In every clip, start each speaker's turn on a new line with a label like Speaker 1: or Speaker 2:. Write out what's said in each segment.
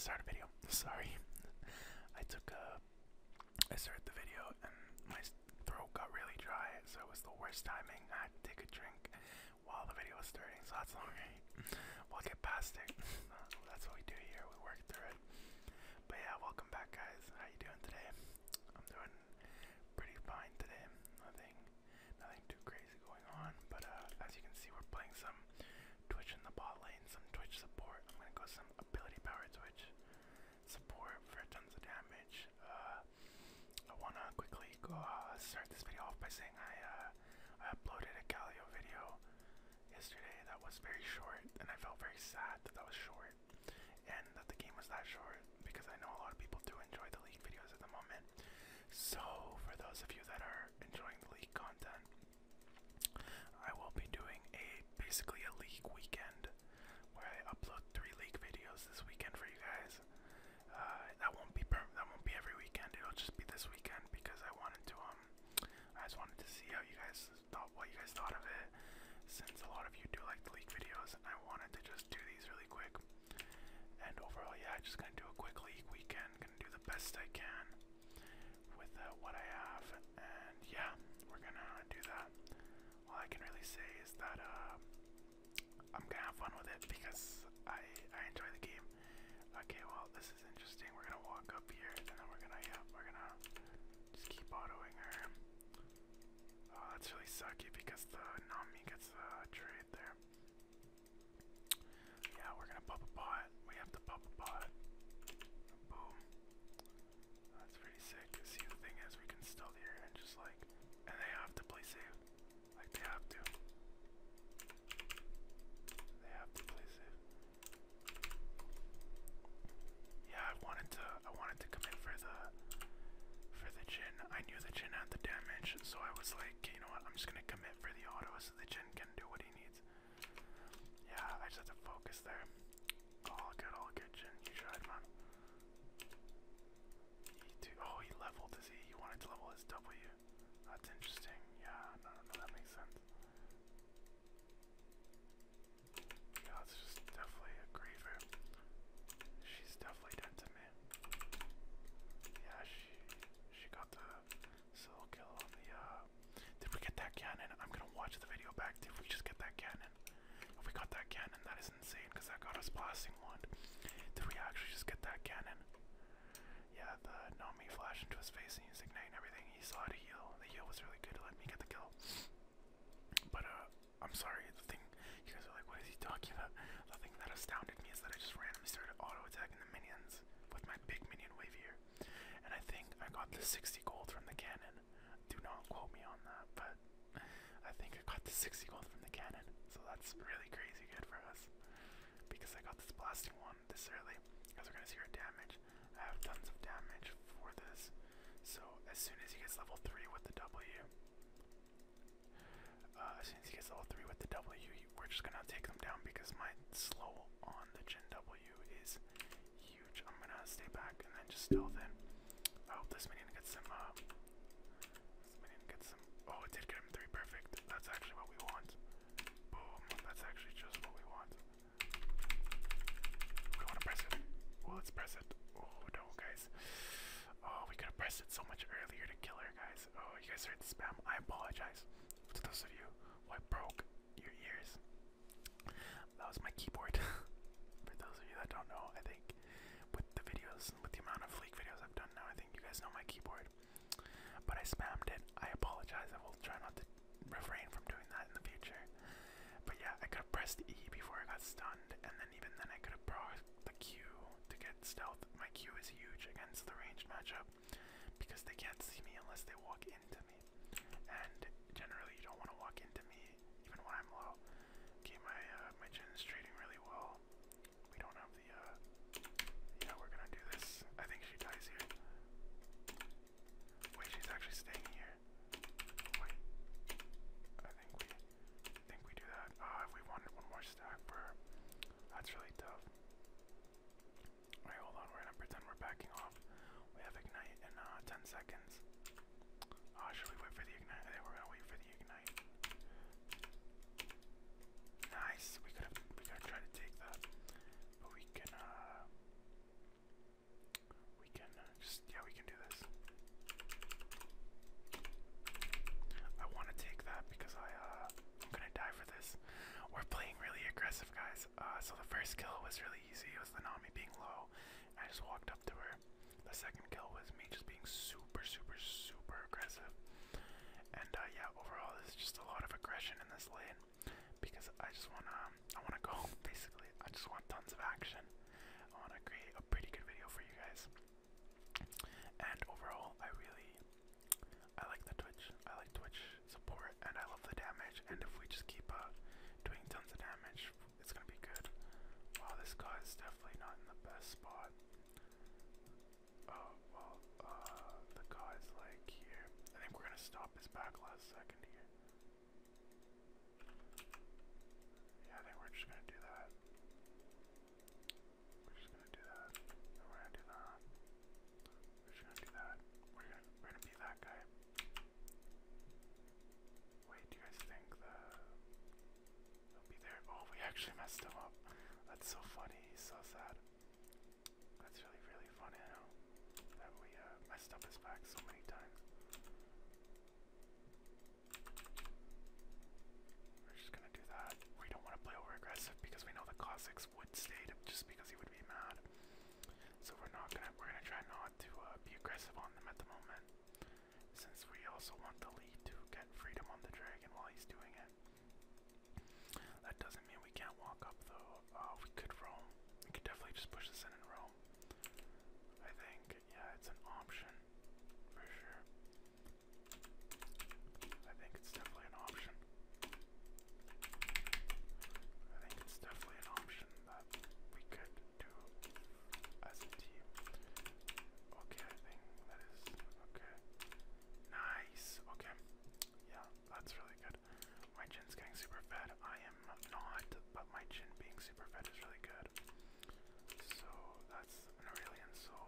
Speaker 1: start a video. Sorry. I started the video and my throat got really dry, so it was the worst timing. I had to take a drink while the video was starting, so that's alright. We'll get past it. That's what we do here. We work through it. But yeah, welcome back, guys. How you doing today? I'm doing pretty fine today. Nothing too crazy going on. But as you can see, we're playing some Twitch in the bot lane, some Twitch support. I'm gonna go some ability power Twitch support for tons of damage. I wanna quickly go start this video off by saying I uploaded a Calio video yesterday that was very short, and I felt very sad that that was short and that the game was that short, because I know a lot of people do enjoy the League videos at the moment. So for those of you that are enjoying the League content, I will be doing basically a League weekend where I upload 3 League videos this weekend for you guys. That won't be every weekend. It'll just be this weekend because I just wanted to see what you guys thought of it, since a lot of you do like the League videos, and I wanted to just do these really quick. And overall, yeah, just gonna do a quick League weekend. Gonna do the best I can with what I have, and yeah, we're gonna do that. All I can really say is that I'm gonna have fun with it because I enjoy the game. Okay, well, this is interesting. We're gonna walk up here, and then we're gonna just keep autoing her. Oh, that's really sucky because the Nami gets the trade there. Yeah, we're gonna pop a bot. We have to pop a bot. Boom. That's pretty sick. See, the thing is, we can stealth here and just and they have to play safe. Like, they have to. They have to play safe. Yeah, I wanted to commit for the Jhin. I knew the Jhin had the damage, so I was like, you know what, I'm just gonna commit for the auto so the Jhin can do what he needs. Yeah, I just have to focus there. All good, Jhin. You tried, man. He leveled his E. He wanted to level his W. That's interesting. Yeah, no, that makes sense. Yeah, it's just definitely a griever. She's definitely dead to me. Yeah, she got the solo kill on the did we get that cannon? I'm gonna watch the video back. Did we just get that cannon? If we got that cannon, that is insane, because that got us blasting wand. Did we actually just get that cannon? Yeah, the Nami flashed into his face and he's igniting everything. He saw how to heal. The heal was really good to let me get the kill. But I'm sorry, the thing you guys are like, what is he talking about? The thing that astounded me is that I just randomly started auto attacking the minions with my big minion wave here. And I think I got the 60 gold from the cannon. Do not quote me on that, but I think I got the 60 gold from the cannon. So that's really crazy good for us, because I got this blasting one this early. Because we're gonna see our damage. I have tons of damage for this. So as soon as he gets level 3 with the W, we're just gonna take them down, because my slow on the Jhin W is huge. I'm gonna stay back and then just stealth in. I hope this minion gets some. Oh, it did get him 3 perfect. That's actually what we want. Boom. That's actually just what we want. We want to press it. Well, let's press it. Oh no, guys. Oh, we could have pressed it so much earlier to kill her, guys. Oh, you guys heard the spam. I apologize to those of you who I broke your ears. That was my keyboard. For those of you that don't know, I think with the videos, with the amount of League videos I've done now, I think you guys know my keyboard. But I spammed it. I apologize. I will try not to refrain from doing that in the future. But yeah, I could have pressed E before I got stunned, and then even then I could have procced the Q to get stealth. My Q is huge against the ranged matchup, because they can't see me unless they walk into me. And generally you don't want to walk into me even when I'm low. Okay, my Jhin is trading really well. We don't have the yeah, we're gonna do this. I think she dies here. Wait, she's actually staying here. Wait. I think we do that. If we wanted one more stack for her. That's really tough. Alright, hold on, we're gonna pretend we're backing off. We have ignite in 10 seconds. Should we wait for the ignite? I think we're gonna wait for the ignite. Nice. We could have tried to take that. But we can aggressive, guys. So the first kill was really easy. It was the Nami being low. I just walked up to her. The second kill was me just being super, super, super aggressive. And yeah, overall, there's just a lot of aggression in this lane because I wanna go. Basically, I just want tons of action. I wanna create a pretty good video for you guys. And overall, I like the Twitch. I like Twitch support, and I love the damage. And if we just keep doing tons of damage, it's gonna be good. Wow, this guy is definitely not in the best spot. Oh well, the guy's like here. I think we're gonna stop his back last second here. Yeah, I think we're just gonna do that. We're just gonna do that. And we're gonna do that. We're just gonna do that. We're gonna be that guy. Wait, do you guys think they'll be there? Oh, we actually messed him up. That's so funny. He's so sad. That's really, really funny now that we messed up his back so many times. We're just gonna do that. We don't want to play over aggressive because we know the Cossacks would stay just because he would be mad. So we're gonna try not to be aggressive on them at the moment, since we also want the lead to get freedom on the dragon while he's doing it. That doesn't mean we can't walk up though. We could roam. We could definitely just push this in and roam. I think, yeah, it's an option for sure. I think it's definitely an option. I think it's definitely an option that we could do as a team. Okay, I think that is okay. Nice. Okay. Yeah, that's really good. My chin's getting super fed. I am not, but my chin being super fed is really good. So that's an Aurelian soul.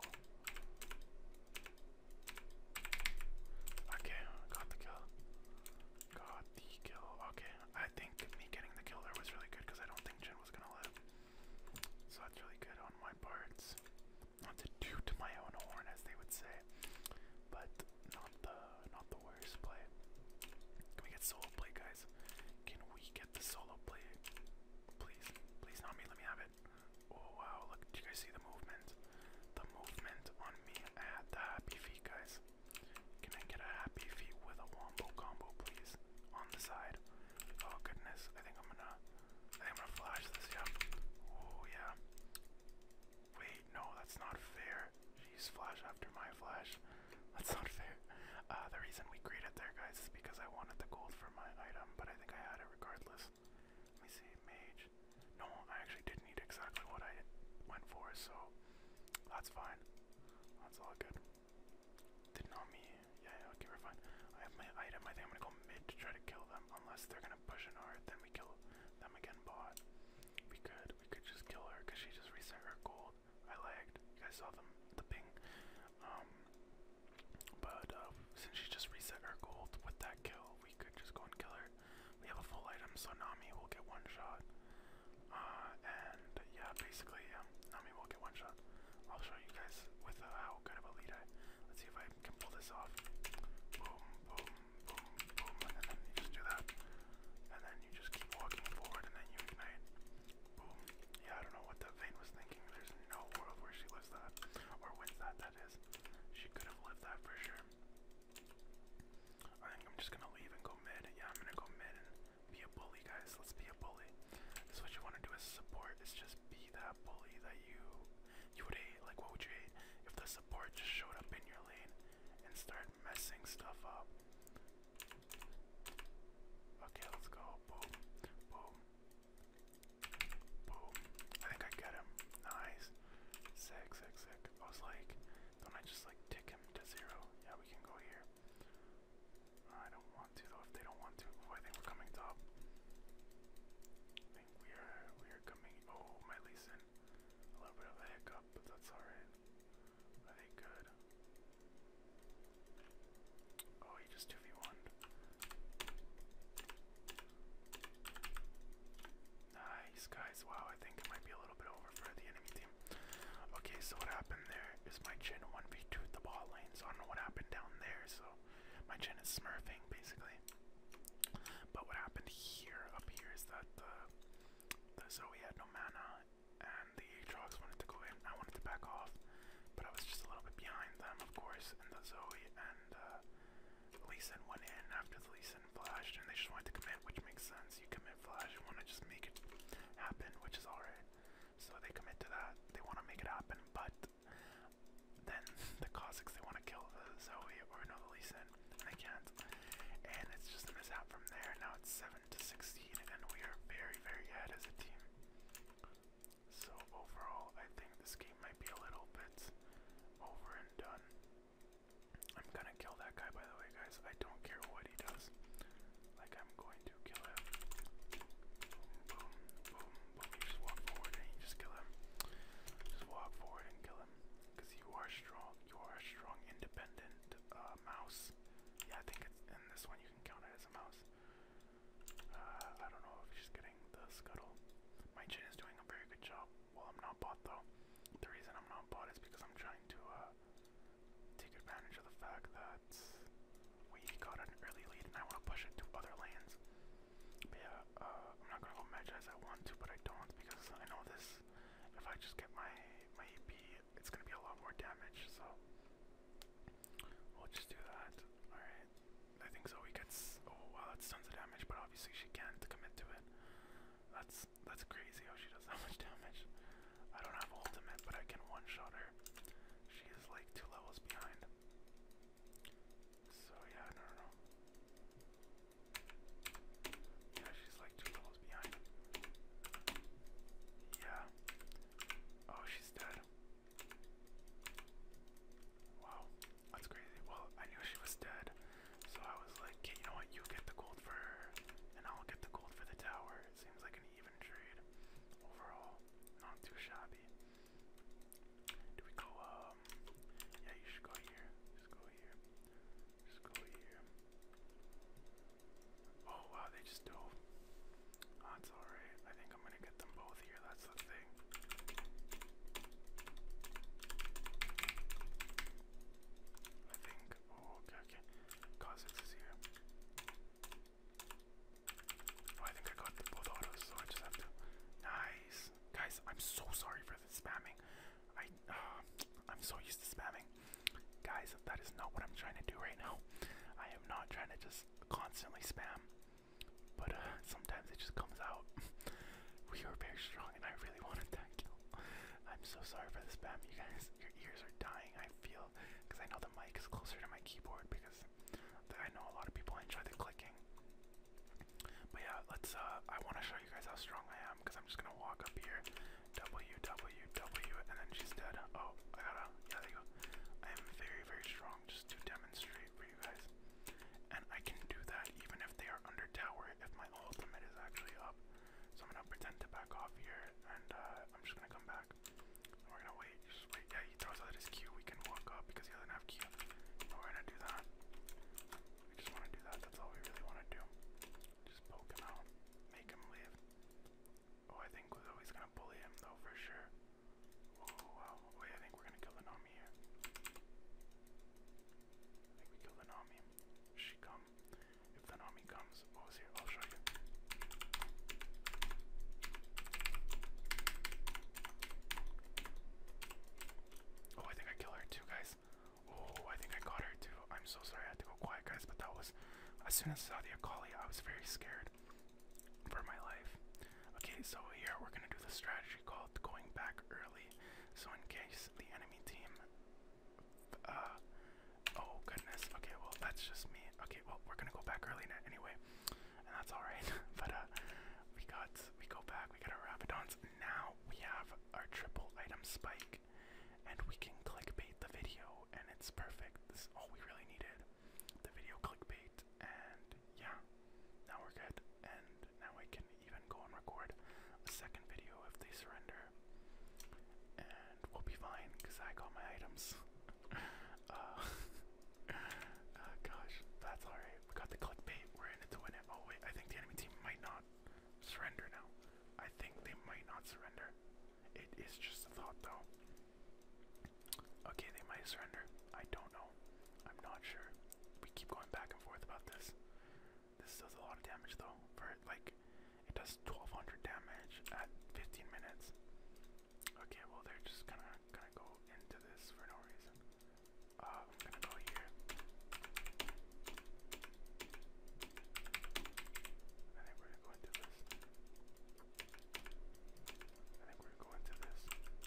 Speaker 1: Okay, got the kill. Got the kill. Okay, I think me getting the kill there was really good because I don't think Jin was gonna live. So that's really good on my parts. Not to toot my own horn, as they would say, but not the worst play. Can we get solo play, guys? Can we get the solo play? Please, please, not me. Let me have it. Oh wow! Look, do you guys see the movement? The movement on me. I had the happy feet, guys. Can I get a happy feet with a wombo combo, please? On the side. Oh goodness, I think I'm gonna flash this, yeah. Oh yeah. Wait, no, that's not fair. She's flash after my flash. That's not fair. The reason we created there, guys, is because I wanted the gold for my item, but I think I had it regardless. Let me see, mage. No, I actually did need exactly what I went for, so that's fine. That's all good. Did not me. Yeah, okay, we're fine. I have my item. I think I'm gonna go mid to try to kill them. Unless they're gonna push an hard, then we kill them again bot. We could just kill her because she just reset her gold. I lagged. You guys saw the ping. But since she just reset her gold with that kill, we could just go and kill her. We have a full item, so Nami will get one shot. And yeah, basically, yeah, Nami will get one shot. I'll show you guys with how good of a lead let's see if I can pull this off. Boom, boom, boom, boom, and then you just do that. And then you just keep walking forward, and then you ignite. Boom. Yeah, I don't know what the Vayne was thinking. There's no world where she lives that, or wins that, that is. She could have lived that for sure. I think I'm just gonna leave and go mid. Yeah, I'm gonna go mid and be a bully, guys. Let's be a bully. This is what you want to do as a support, is just be that bully that you would hate. Like, what would you hate if the support just showed up in your lane and started messing stuff up? Okay, let's go. Boom, boom, boom. I think I get him. Nice. Sick, sick, sick. I was like, don't I just like tick him to 0? Yeah, we can go here. I don't want to though. If they don't want to, oh, I think we're coming top. I think we are coming. Oh, my Lee Sin. A little bit of a hiccup, but that's alright. I think good. Oh, he just 2v1'd. Nice, guys. Wow, I think it might be a little bit over for the enemy team. Okay, so what happened there is my chin 1v2'd the bot lane, so I don't know what happened down there, so my chin is smurfing, basically. But what happened here, up here, is that the autos, and the Zoe and Lee Sin went in after the Lee Sin flashed, and they just wanted to commit, which makes sense. You commit flash, you want to just make it happen, which is alright. So they commit to that. They want to make it happen, but then the Cossacks, they want to kill the Zoe or no, the Lee Sin, and they can't. And it's just a mishap from there. Now it's 7-16, and we are very, very ahead as a team. So overall, I think this game might be a little bit over and done. I'm gonna kill that guy, by the way, guys. I don't care what he does. Like, I'm going to kill him. Boom, boom, boom, boom. You just walk forward and you just kill him. Just walk forward and kill him. Because you are strong. You are a strong, independent mouse. Yeah, I think it's in this one you can count it as a mouse. I don't know if she's getting the scuttle. My chin is doing a very good job. Well, I'm not bot though. The reason I'm not bot is because I'm trying to take advantage of the fact that we got an early lead and I want to push it to other lanes. But yeah, I'm not gonna go match as I want to, but I don't because I know this. If I just get my EP, it's gonna be a lot more damage. So we'll just do that. All right. I think Zoe gets. Oh wow, that's tons of damage, but obviously she can't commit to it. That's crazy how she does that much damage. I don't have ultimate, but I can one-shot her. She is like 2 levels behind. So yeah, no. Yeah, she's like 2 levels behind. Yeah. Oh, she's dead. Wow, that's crazy. Well, I knew she was dead, so I was like, okay, you know what? You get the gold for her, and I'll get the gold for the tower. It seems like an even trade overall. Not too shabby. Do we go, yeah, you should go here. Just go here. Just go here. Oh, wow, they just dove. That's alright. I think I'm gonna get them both here. That's the thing. I think, oh, okay. Cossacks is here. Oh, I think I got both autos, so I just have to. Nice. Guys, I'm so sorry for the spamming. I'm so used to spamming. Guys, that is not what I'm trying to do right now. I am not trying to just constantly spam. But sometimes it just comes out. We are very strong and I really wanted that kill. I'm so sorry for the spam, you guys. Your ears are dying, I feel. Because I know the mic is closer to my keyboard because I know a lot of people enjoy the clicking. But yeah, let's, I want to show you guys how strong I am because I'm just going to walk up here. W, W, W, and then she's dead. Oh, I gotta, yeah, there you go. I am very, very strong, just to demonstrate for you guys. And I can do that even if they are under tower, if my ultimate is actually up. So I'm gonna pretend to back off here, and I'm just gonna come back. And we're gonna wait, just wait. Yeah, he throws out his Q, we can walk up because he doesn't have Q. And we're gonna do that. We just wanna do that, that's all we really wanna do. Just poke him out, make him leave. Oh, I think Zoe's gonna bully him though, for sure. Oh, wow. Wait, I think we're gonna kill the Nami here. I think we kill the Nami. She come. If the Nami comes, oh, here, I'll show you. Oh, I think I kill her too, guys. Oh, I think I got her too. I'm so sorry, I had to go quiet, guys, but that was, as soon as I saw the Akali, I was very scared for my life. Okay, so here we're gonna do the strategy called going back early. So in case the enemy team, oh goodness, okay, well that's just me. Okay, well we're gonna go back early anyway, and that's all right. But we go back. We got our Rabadons. Now we have our triple item spike, and we can clickbait the video, and it's perfect. This is all we really needed. The video clickbait, and yeah, now we're good. And now I can even go and record a second video if they surrender, and we'll be fine because I got my items. Gosh, that's alright. We got the clickbait. We're in it to win it. Oh wait, I think the enemy team might not surrender now. I think they might not surrender. It is just a thought though. Okay, they might surrender. I don't know. I'm not sure. We keep going back and forth about this. This does a lot of damage though. For like, it does 1200 damage at 15 minutes. Okay, well they're just gonna go into this for no reason. I'm gonna go here. I think we're gonna go into this. I think we're going to this.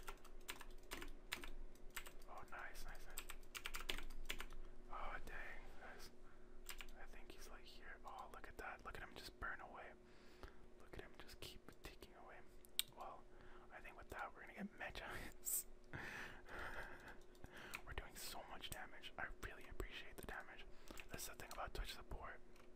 Speaker 1: Oh, nice, nice, nice. Oh, dang, guys. I think he's like here. Oh, look at that. Look at him just burn away. Look at him just keep taking away. Well, I think with that we're gonna get Magi's. We're doing so much damage. I really appreciate the damage. That's the thing about Twitch support.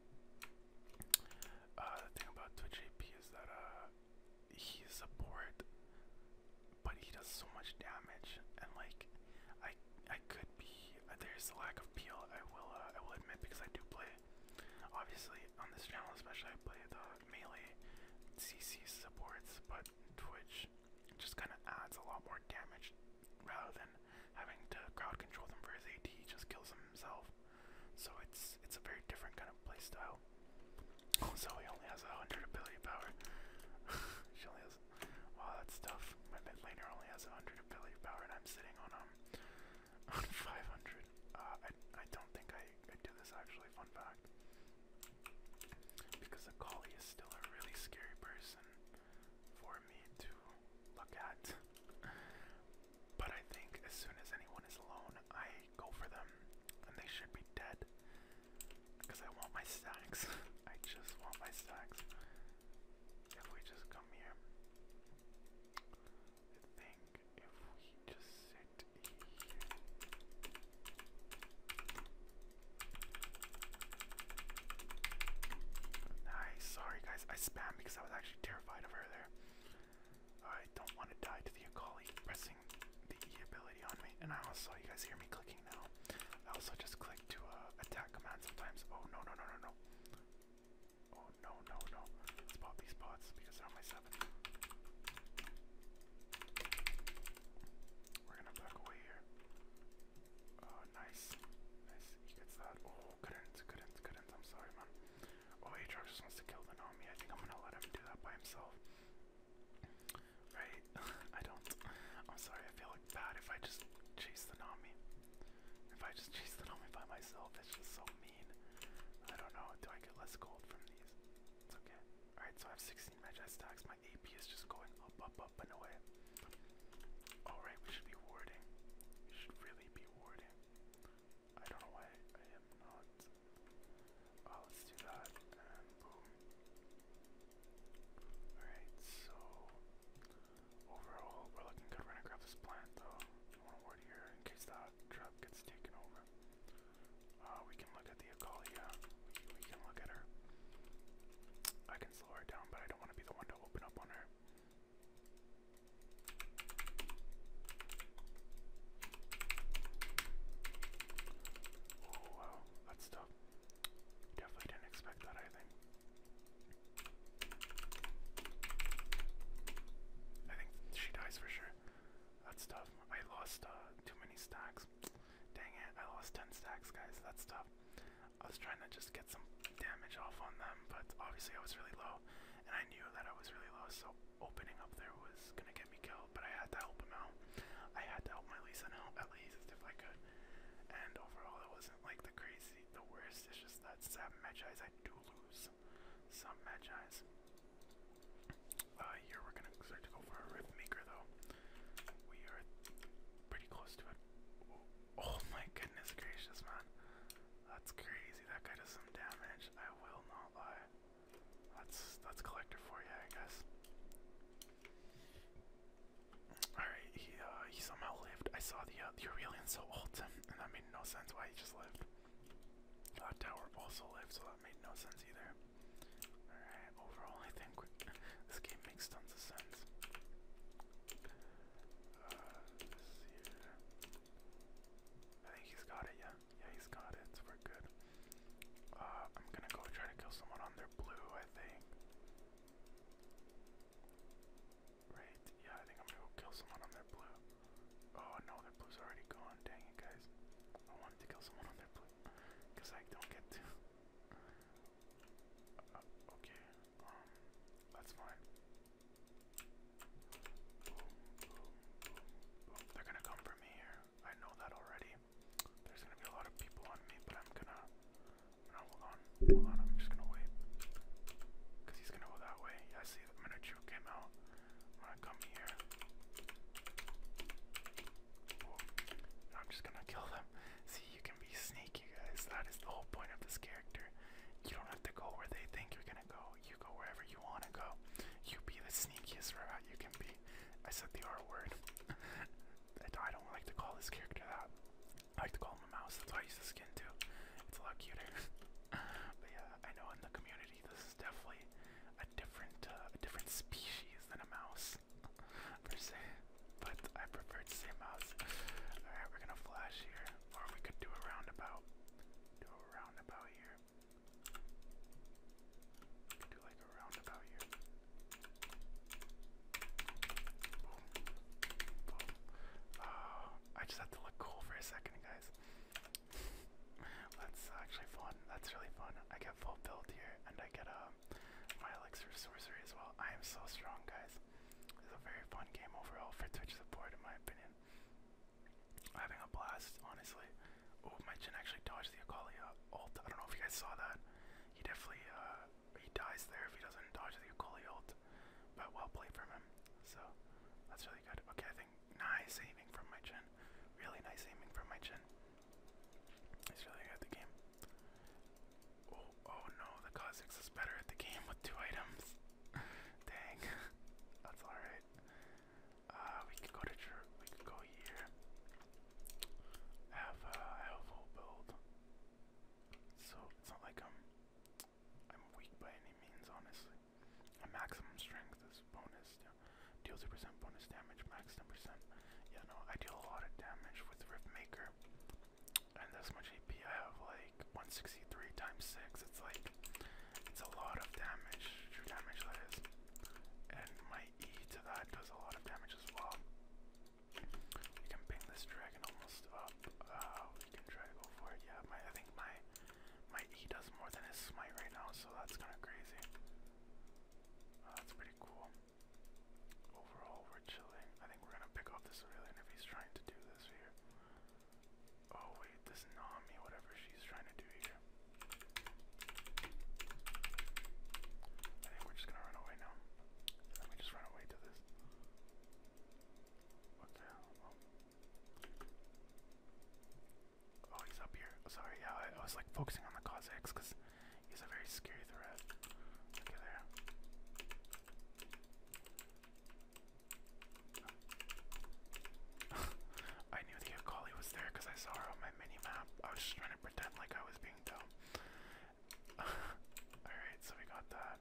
Speaker 1: The thing about Twitch AP is that he's support, but he does so much damage, and like I could be there's a lack of peel. I will admit, because I do play. Obviously, on this channel, especially, I play the melee CC supports, but Twitch just kind of adds a lot more damage rather than having to crowd control them for his AD. He just kills him himself. So it's a very different kind of playstyle. So he only has 100 ability power. She only has. Wow, that's tough. My mid laner only has 100 ability power, and I'm sitting on 500. I don't think I do this actually. Fun fact. Because Akali is still a really scary person for me to look at. But I think as soon as anyone is alone, I go for them, and they should be dead. Because I want my stacks. I just want my stacks. If we just come here, I think if we just sit here. Nice. Sorry guys, I spammed because I was actually terrified of her there. I don't want to die to the Akali pressing the E ability on me. And I also, you guys hear me clicking now. I also just click to attack command sometimes. Oh no no no no no. Oh no no no. Let's pop these pots because they're on my 7. We're gonna back away here. Oh nice. Nice. He gets that. Oh couldn't. I'm sorry man. Oh, Aatrox just wants to kill the Nami. I think I'm gonna let him do that by himself. Right? I'm sorry, I feel like bad if I just chase the Nami. If I just chase the Nami by myself, it's just so mean. I don't know, do I get less gold from these? It's okay. Alright, so I have 16 Magi stacks. My AP is just going up and away. Alright, we should be warding. We should really be warding. I don't know why I am not. Let's do that, and boom. Alright, so overall, we're looking good. We're gonna grab this plant though. I want to ward here in case that trap gets taken over. We can look at the Akali, yeah. We can look at her. I can slow her down, but I don't want to be the one to open up on her. Oh wow, that's tough. Definitely didn't expect that, I think. I think she dies for sure. That's tough. I lost too many stacks. Dang it, I lost 10 stacks, guys. That's tough. I was trying to just get some damage off on them, but obviously I was really low, and I knew that I was really low, so opening up there was gonna get me killed, but I had to help him out. I had to help my Lisa out at least if I could. And overall, it wasn't like the worst. It's just that some Magi's I do lose. Some Magi's. Here we're gonna start to go for a Rhythmaker though. We are pretty close to it. Oh my goodness gracious, man. That's crazy. That guy does some damage. I will not lie. That's collector for you, I guess. Alright, he somehow lived. I saw the Aurelian so ult him, and that made no sense why he just lived. Tower also lived, so that made no sense either. Alright, overall I think this game makes tons of sense. This here. I think he's got it, yeah. Yeah, he's got it, so we're good. I'm gonna go try to kill someone on their blue, I think. Right, yeah, I think I'm gonna go kill someone on their blue. Oh no, their blue's already gone, dang it guys. I wanted to kill someone on their blue, because I don't get to. Okay, that's fine. Boom, boom, boom, boom. They're gonna come for me here. I know that already. They're gonna come here. Ooh. I'm just gonna kill them. See, you can be sneaky, guys. That is the whole point of this character. You don't have to go where they think you're gonna go. You go wherever you wanna go. You be the sneakiest rat you can be. I said the R word. I don't like to call this character that. I like to call him a mouse. That's why I use the skin too. It's a lot cuter. But yeah, I know in the community this is definitely a different species than a mouse per se. But I prefer to say mouse. Alright, we're gonna flash here. Or we could do a roundabout. Do a roundabout here. We could do like a roundabout here. Boom. Boom. Oh, I just have to look cool for a second, guys. That's actually fun. That's really fun. I get full build here, and I get my elixir sorcery as well. I am so strong, guys. This is a very fun game overall for Twitch support, in my opinion. I'm having a blast, honestly. Oh, my Jhin actually dodged the Akali ult. I don't know if you guys saw that. He definitely he dies there if he doesn't dodge the Akali ult. But well played from him. So that's really good. Okay, I think nice aiming from my Jhin. Really nice aiming from my Jhin. He's really good at the game. Oh no, the Kha'Zix is better at the game with 2 items. Dang. That's alright. We could go to we could go here. I have full build. So it's not like I'm weak by any means, honestly. A maximum strength is bonus. Deal 2% bonus damage, max 10%. Yeah, no, I deal a lot of damage with Rift Maker. And this much AP, I have like 163 times 6. It's like, it's a lot of damage, true damage that is. And my E to that does a lot of damage as well. We can ping this dragon almost up. We can try to go for it. Yeah, I think my E does more than his smite right now, so that's kind of crazy. That's pretty cool. Overall, we're chilling. I think we're gonna pick off this Aurelian if he's trying to do this here. Oh wait, this Nami, whatever she's trying to do here. I think we're just gonna run away now. Let me just run away to this. What the hell? Oh, he's up here. Oh, sorry, yeah, I was like focusing on the Kha'Zix because he's a very scary threat. Look at there. I knew the Akali was there because I saw her on my mini-map. I was just trying to pretend like I was being dumb. Alright, so we got that.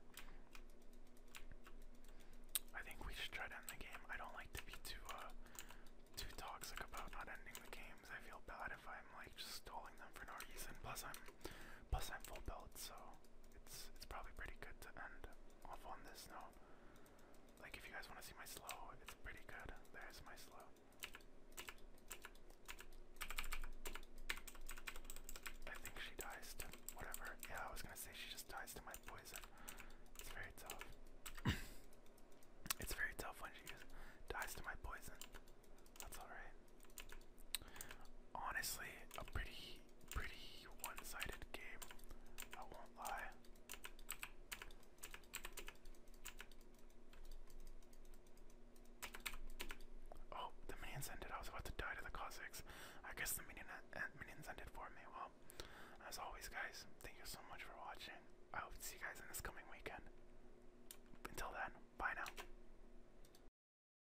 Speaker 1: I think we should try to end the game. I don't like to be too toxic about not ending the games. I feel bad if I'm like just stalling them for no reason. Plus I'm full build, so it's probably pretty good to end off on this note. Like if you guys want to see my slow, it's pretty good. There's my slow. I think she dies to whatever. Yeah, I was gonna say she just dies to my poison. It's very tough. It's very tough when she dies to my poison. That's alright. Honestly, a pretty one-sided game. I won't lie. Oh, the minions ended. I was about to die to the Kha'Zix. I guess the minions ended for me. Well, as always, guys, thank you so much for watching. I hope to see you guys in this coming weekend. Until then, bye now.